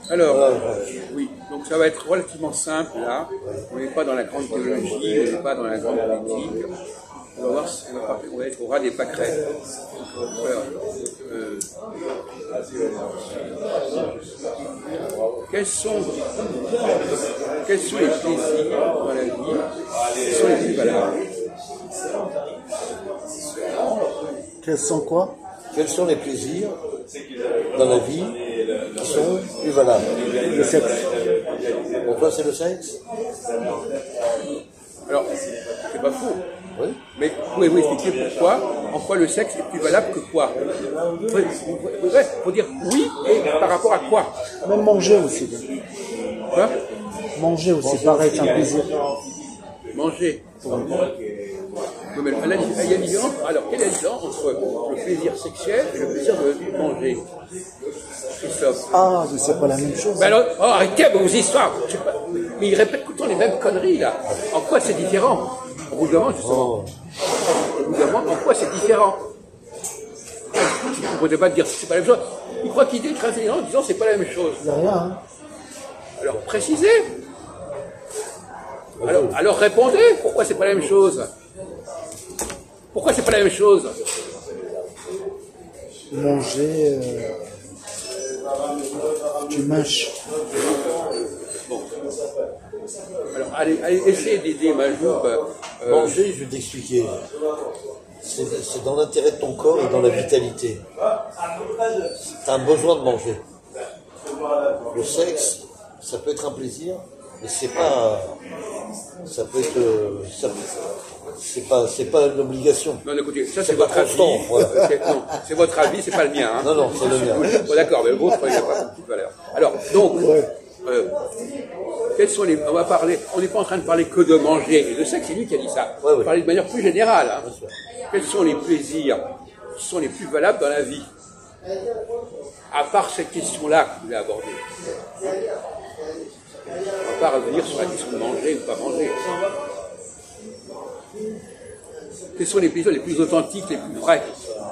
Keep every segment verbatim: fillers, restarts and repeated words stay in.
Alors, Voilà. oui, donc ça va être relativement simple là. On n'est pas dans la grande théologie, on n'est pas dans la grande politique. On va voir, si on va, on va être au ras des pâquerettes. Alors, euh, quels sont, quels sont les plaisirs dans la vie qui sont les plus valables? Quels sont quoi? Quels sont les plaisirs dans la vie qui sont plus valables? Le sexe. Pour toi, c'est le sexe? Alors, c'est pas faux. Oui. Mais pouvez-vous expliquer pourquoi, en quoi le sexe est plus valable que quoi? Il faut dire oui et par rapport à quoi? Même manger aussi. Quoi? Manger aussi, pareil, c'est un plaisir. Manger. Oui, mais là, il y a une différence. Alors, quelle est la différence entre le plaisir sexuel et le plaisir de manger, Christophe? Ah, mais c'est pas la même chose. Ben alors, oh, arrêtez vos histoires. Je sais pas. Mais ils répètent tout le temps les mêmes conneries, là. En quoi c'est différent? On vous demande, justement. On vous demande en quoi c'est différent. Vous ne pouvez pas dire que c'est pas la même chose. Ils croient qu'ils disent très intelligent en disant que c'est pas la même chose. Il n'y a rien, hein. Alors, précisez. Alors, alors répondez. Pourquoi c'est pas la même chose? Pourquoi c'est pas la même chose? Manger, euh, tu mâches. Bon. Alors, allez, allez essayez d'aider Majoub. Euh, Manger, je vais t'expliquer. C'est c'est dans l'intérêt de ton corps et dans la vitalité. Tu as un besoin de manger. Le sexe, ça peut être un plaisir, mais c'est pas. Ça peut être. Ça peut, c'est pas, c'est pas une obligation. Non, écoutez, ça c'est pas votre avis. constant, voilà. C'est, non, c'est votre avis, c'est pas le mien. Hein. Non, non, c'est le mien. Bon, d'accord, mais le vôtre, il n'a pas beaucoup de valeur. Alors, donc, euh, quels sont les. On va parler. On n'est pas en train de parler que de manger. Et je sais que c'est lui qui a dit ça. Ouais, on va ouais. parler de manière plus générale. Hein. Quels sont les plaisirs qui sont les plus valables dans la vie? À part cette question-là que vous voulez aborder. On va pas revenir sur la question de manger ou pas manger. Quels sont les plaisirs les plus authentiques, les plus vrais?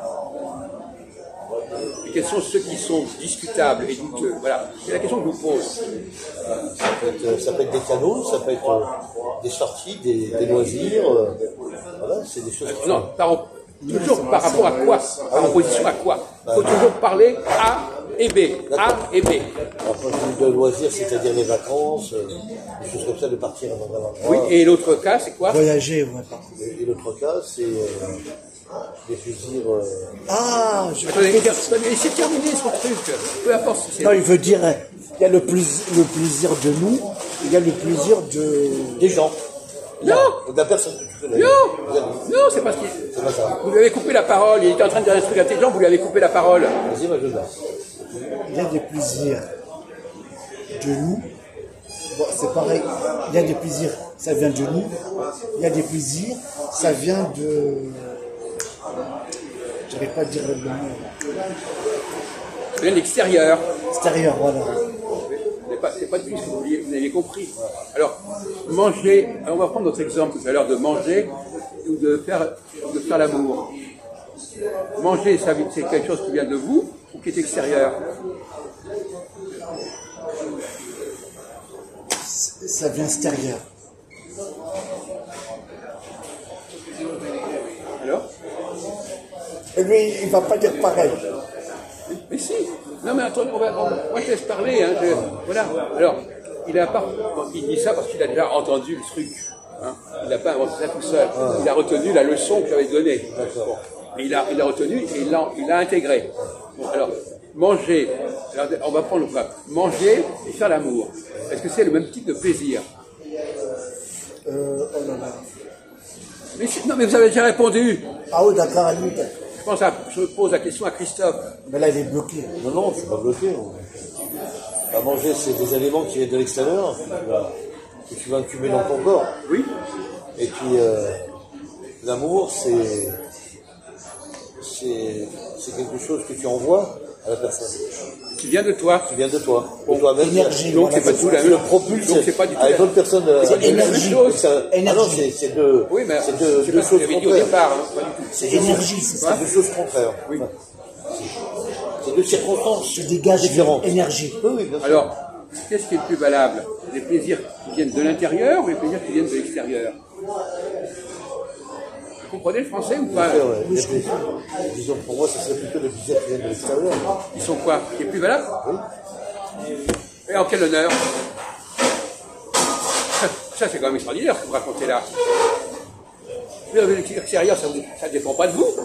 Et quels sont ceux qui sont discutables et douteux? Voilà, c'est la question que je vous pose. Ça peut être, ça peut être des canaux, ça peut être euh, des sorties, des, des loisirs. Euh, voilà, c'est des choses. qui Non, sont- par, toujours par rapport à quoi? Par opposition à quoi? Il faut toujours parler A et B. A et B. Alors, quand je dis de loisirs, c'est-à-dire les vacances, euh, des choses comme ça, de partir dans un endroit. Oui, et l'autre cas, c'est quoi? Voyager, ouais. Et, et l'autre cas, c'est euh, des plaisirs. Euh, Ah, je Attendez, attendez, laissez terminer son truc. Peu importe si c'est. Non, il veut dire, il y a le, plus, le plaisir de nous, il y a le plaisir de... des gens. Non! De la personne que tu connais. Non! Des amis. Non, c'est parce qu'il. C'est pas ça. Vous lui avez coupé la parole, il était en train de dire un truc intelligent, vous lui avez coupé la parole. Vas-y, moi je vais. Il y a des plaisirs de nous. Bon, c'est pareil. Il y a des plaisirs, ça vient de nous. Il y a des plaisirs, ça vient de... J'arrive pas à dire le mot. C'est l'extérieur. Extérieur, voilà. C'est pas, c'est pas du tout ce que vous, vouliez- vous avez compris. Alors, manger, on va prendre notre exemple tout à l'heure de manger ou de faire, de faire l'amour. Manger, ça, c'est quelque chose qui vient de vous ou qui est extérieur? Ça vient extérieur. Alors? Et lui, il va pas dire pareil. Mais si. Non mais attendez, on va, on va- moi je laisse parler. Hein, je- voilà. Alors, il a pas, bon, il dit ça parce qu'il a déjà entendu le truc. Hein. Il n'a pas inventé ça tout seul. Il a retenu la leçon que j'avais donnée. Bon. Et il a, il a retenu et il l'a, il l'a intégré. Bon, alors, manger. Alors, on va prendre le cas. Manger et faire l'amour. Est-ce que c'est le même type de plaisir? Euh, oh là là. Mais si- non, mais vous avez déjà répondu. Ah oui, d'accord, à lui. Je pense à, je pose la question à Christophe. Mais là, il est bloqué. Non, non, je suis pas bloqué. À manger, c'est des aliments qui viennent de l'extérieur, que tu vas- que tu vas incuber dans ton corps. Oui. Et puis, euh, l'amour, c'est, c'est, c'est quelque chose que tu envoies à la personne, Qui vient de toi. qui vient de toi, de toi-même. Énergie. Donc voilà, c'est pas tout la Tu même le propulses Donc c'est pas du tout à une la- autre personne. euh, C'est pas du tout la même énergie. chose. ça- Ah non, Énergie. c'est, c'est deux, Oui, mais c'est deux, je sais deux pas ce que choses vous avez dit au contraires. départ. Hein, pas du tout. C'est énergie, c'est ça. C'est deux choses contraires. Oui. C'est deux circonstances Tu dégages différentes. énergie. Oui, oui, bien sûr. Alors, qu'est-ce qui est le plus valable? Les plaisirs qui viennent de l'intérieur ou les plaisirs qui viennent de l'extérieur? Vous comprenez le français ou pas? Ouais, ouais. Les plaisirs, disons, pour moi, ce serait plutôt les plaisirs qui viennent de l'extérieur. Ils sont quoi? Qui est plus valable? Oui. Et en quel honneur? Ça, c'est quand même extraordinaire ce que vous racontez là. L'extérieur, ça ne dépend pas de vous.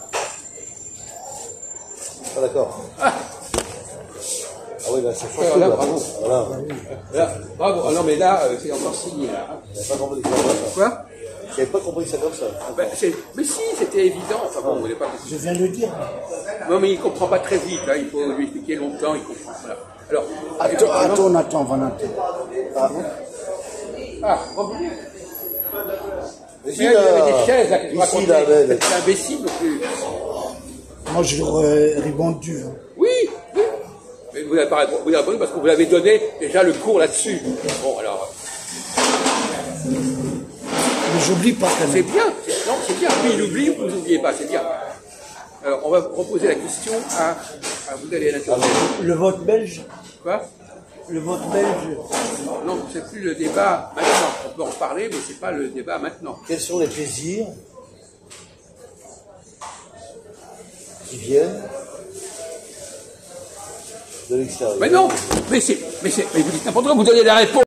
Ah, d'accord. Ah, Ah oui, là, c'est fort. voilà, bravo. Voilà. Là, bravo. Ah non, mais là, euh, c'est encore signé là. J'avais pas compris ça comme ça. Quoi? J'avais pas compris ça comme ça. Ben, c'est- mais si, c'était évident. Enfin bon, vous n'avez pas compris. Je viens de le dire. Non, mais il ne comprend pas très vite. Hein. Il faut lui expliquer longtemps, il comprend. Voilà. Alors, Attends, effectivement- attends, attends, Valentin. Ah, Ah, revenez. Mais Mais si, il y avait là, des chaises là que tu ici, racontais. là, belle. C'est imbécile non plus. moi, je l'aurais répondu. hein. Oui, oui. Mais vous n'avez pas répondu, vous n'avez répondu parce que vous avez donné déjà le cours là-dessus. Bon, alors, Mais j'oublie pas quand c'est même. bien. c'est- Non, c'est bien. Lui, il oublie, vous n'oubliez pas, c'est bien. Alors, on va reposer la question à, à vous d'aller à l'interview. Le vote belge, Quoi? le vote belge, Non, c'est plus le débat maintenant. On peut en parler, mais c'est pas le débat maintenant. Quels sont les plaisirs qui viennent de l'extérieur? Mais non, mais c'est, mais c'est, mais vous dites n'importe quoi, vous donnez la réponse.